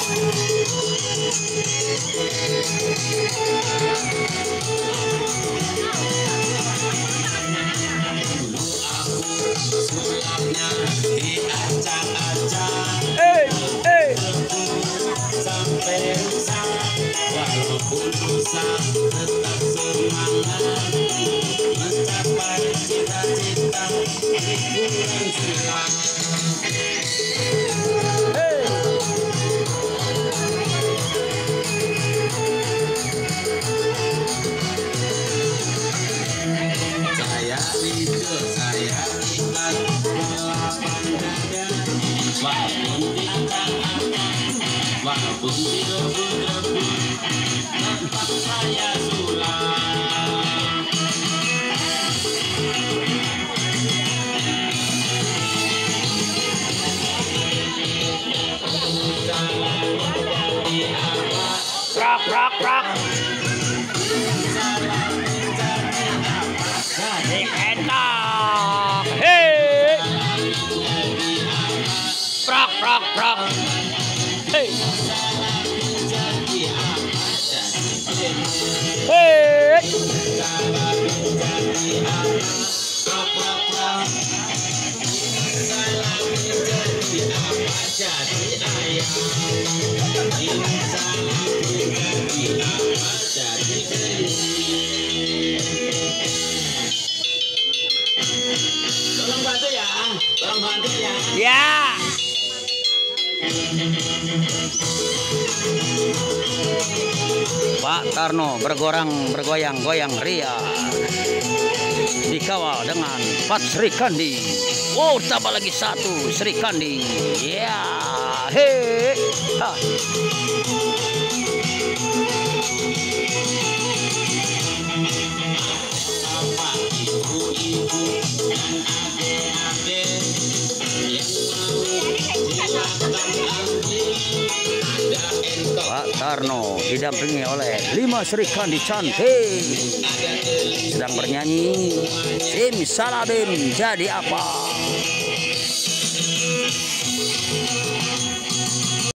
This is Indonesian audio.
Walaupun debu-debu tempat saya sulam. Prak prak prak. Enak. Hei. Prak prak prak. Hei. Hei. Tolong bantu ya, tolong bantu ya. Ya. Pak Tarno bergoyang-goyang ria, dikawal dengan 4 Sri Kandi. Oh, tambah lagi 1 Sri Kandi. Ya, he, ha. Pak Tarno didampingi oleh 5 Sri Kandi cantik sedang bernyanyi Simsalabim jadi apa.